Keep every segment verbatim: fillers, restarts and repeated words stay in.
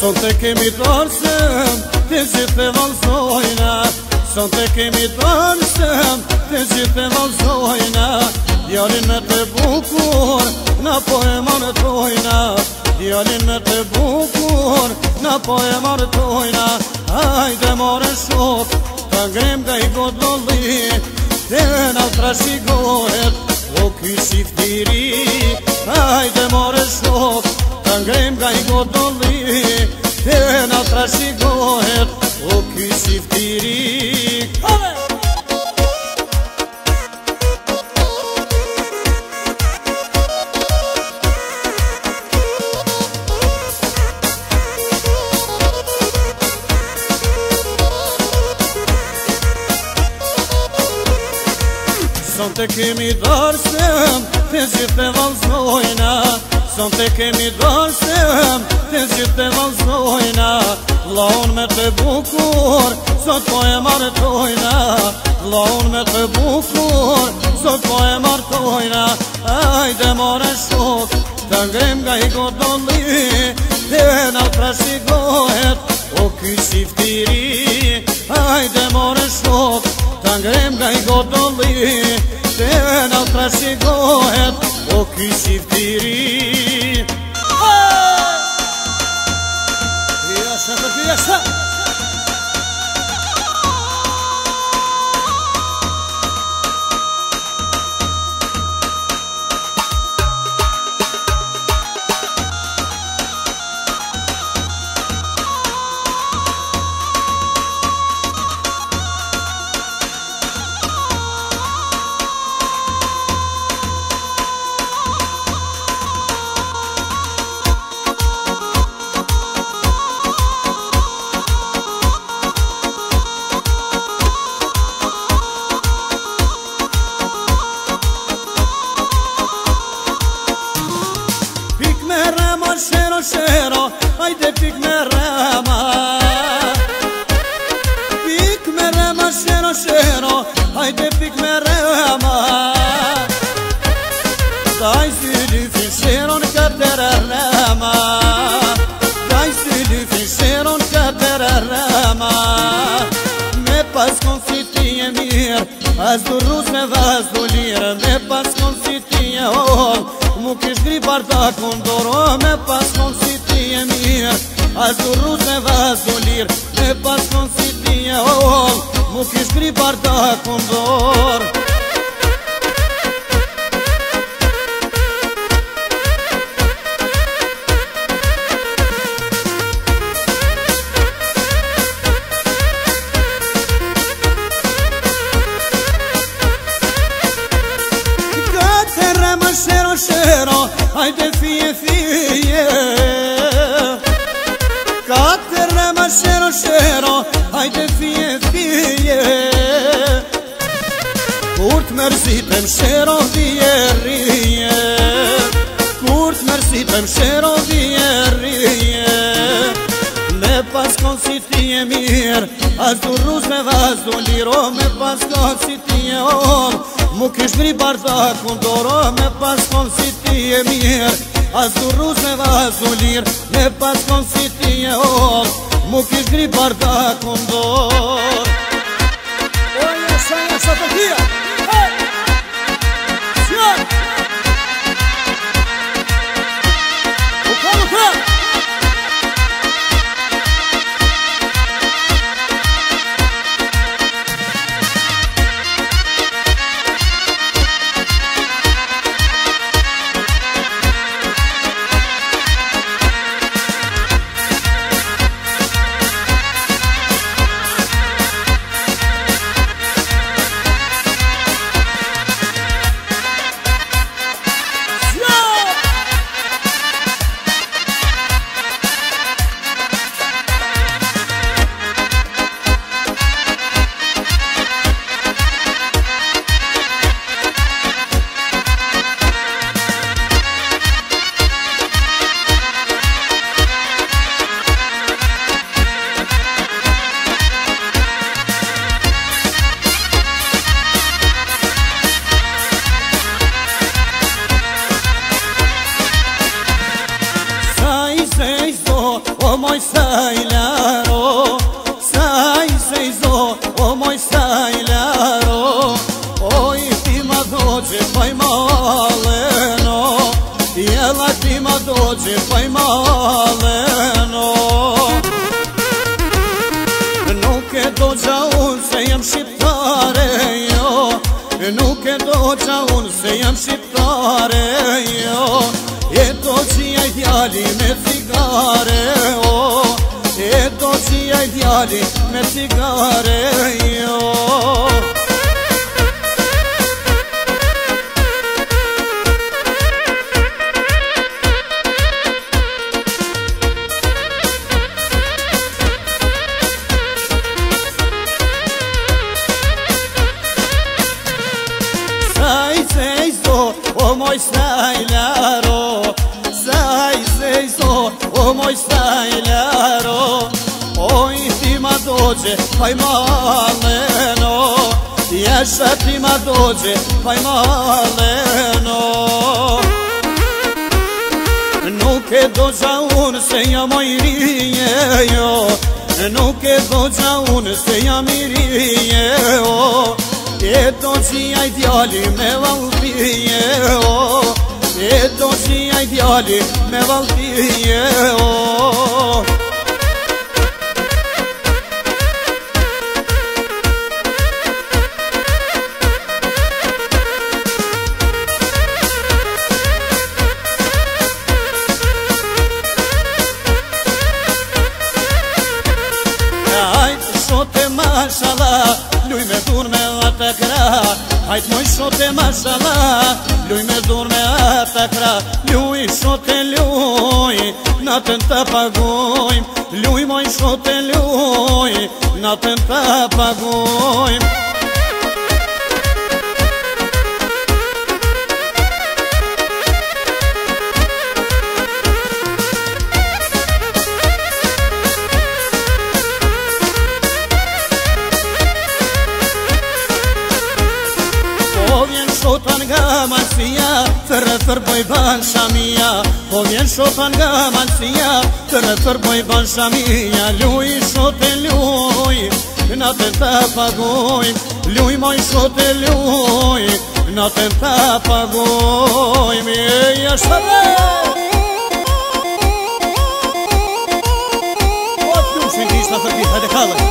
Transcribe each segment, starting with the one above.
Son të kemi dorësëm, të gjithë e valzojna. Son të kemi dorësëm, të gjithë e valzojna. Djalin me të bukur, na po e martojna. Djalin me të bukur, na po e martojna. Hajde more shok, ta ngrem nga i godlolli, të na trashikohet, o ky shiftiri. Hajde more shok, ta ngrem nga i godlolli, të na trashikohet, o ky shiftiri. Kove! Son të kemi dorësëm, të gjithë e valzojna. Son të kemi dorësëm, të gjithë e valzojna. Vllaun me të bukur, sot po e martojna. Vllaun me të bukur, sot po e martojna. Hajde more shok, ta ngrem nga i godlolli, të na trashikohet, o ky shiftiri. Hajde more shok, ta ngrem nga i godlolli, të na trashikohet, o ky shiftiri. Jasha për ty, jasha! Shero, shero, hajde pik me rema. Pik me rema, shero, shero, hajde pik me rema. Daj si lyfin sheron katër rema. Daj si lyfin sheron katër rema. Me pas kon si ti e mirë, as du rruz me vaz du lirë. Me pas kon si ti e holl, mu kish gri bardakun doro. Me pas kon si ti e mirë, as du rruz me vaz du lirë. Me pas kon si ti e holl, mu kish gri bardakun doro. Shero, shero, hajde fije, fije. Katër rema, shero, shero, hajde fije, fije. Kur t'mërzitem, shero, vije, rije. Kur t'mërzitem, shero, vije, rije. Me pas kon si ti e mirë, as du rruz me vaz du liro. Me pas kon si ti e holl, mu kish ngri bardakun doro. Me pas kon si ti e mirë, as du rruz me vaz du lirë. Me pas kon si ti e holl, mu kish ngri bardakun doro. O jesha, jesha të tia! Sjon! U ka, u ka! dođe pa i maleno. Nuke dođa un se jam šiptare jo, nuke dođa un se jam šiptare jo. E dođi aj djali me cigare jo, e dođi aj djali me cigare jo. O moj stajljaro, zaj zejzo, o moj stajljaro. Oj ti ma dođe, pa i maleno, ješa ti ma dođe, pa i maleno. Nuke dođa un se ja moj rijejo, nuke dođa un se ja mi rijejo. E dođi aj djali me val pijeo, e dođi aj djali me val pijeo. Maşallah, luj me dur me atakra. Hajt moj shote maşallah, luj me dur me atakra. Luj shote luj, natën të pagojm. Luj moj shote luj, natën të pagojm. Shotan nga malsia, tërë tërë boj ban shamia. Po vjen shotan nga malsia, tërë tërë boj ban shamia. Luj shote luj, natën të pagojm. Luj moj shote luj, natën të pagojm. E jashtë o të lushin kishtë të t'i hëtë kalën.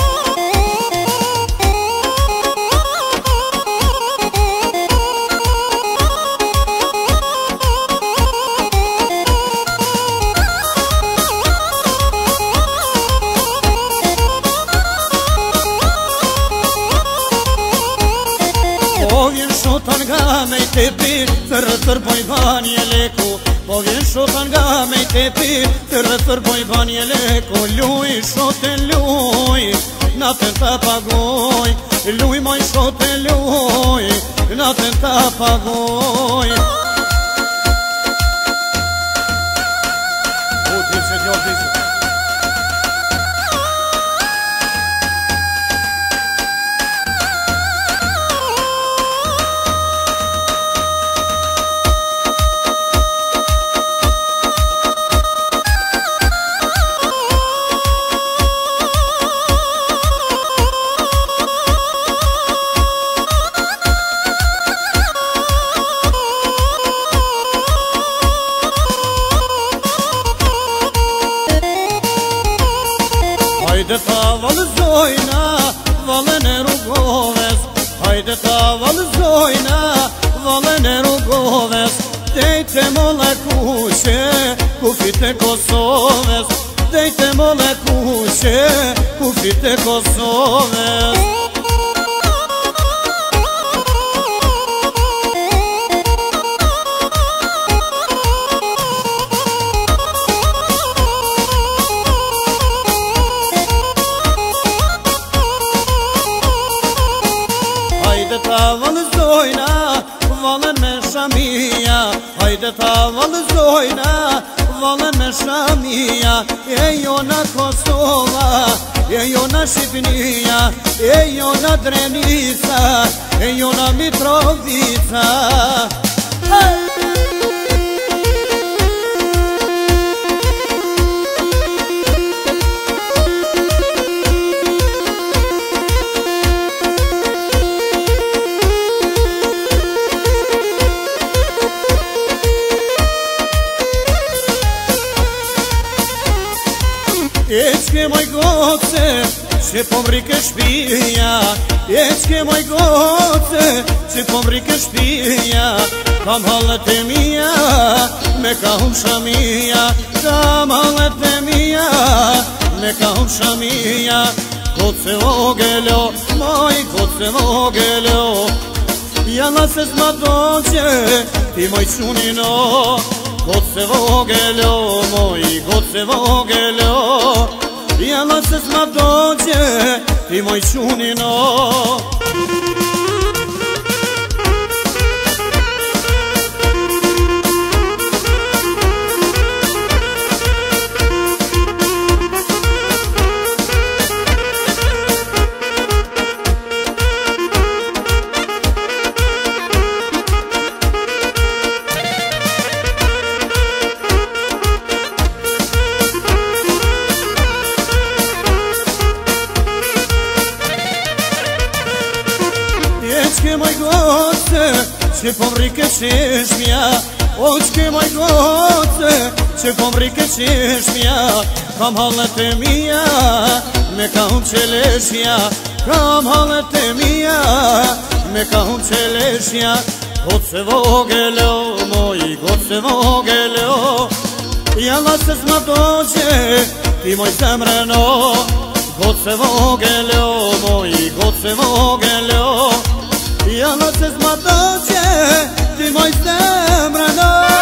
Shotan nga me i tepi, tërë tërë boj banje leku. Po vjen shotan nga me i tepi, tërë tërë boj banje leku. Luj shote luj, natën të pagoj. Luj moj shote luj, natën të pagoj. O, të që t'jo t'isë. Hajde ta valëzojna, valën e rrugoves. Hajde ta valëzojna, valën e rrugoves. Dejte molle kuqe, kufit e Kosovës. Dejte molle kuqe, kufit e Kosovës. Hajde ta valëzojna, valën me shamia. Hajde ta valëzojna, valën me shamia. E jona Kosova, e jona Shqipnia, e jona Drenica, e jona Mitrovica. Ečke moj goce, që po mrike shpia. Ečke moj goce, që po mrike shpia. Kam hallet e mija, me ka hum shamia. Kam hallet e mija, me ka hum shamia. Goce vogelo, moj goce vogelo, jalla se s'ma doqe, ti moj qunino. Goce vogelo, moj goce vogelo, jalla se s'ma doqe, ti moj qunino. Ečke moj goce, që po mrike qeshmja. Oqke moj goce, që po mrike qeshmja. Kam hallet e mija, me ka hum qeleshja. Kam hallet e mija, me ka hum qeleshja. Goce vogelo, moj goce vogelo, jalla se s'ma doqe, ti moj zemreno. Goce vogelo, moj goce vogelo, jalla se s'ma doqe, ti moj zemreno.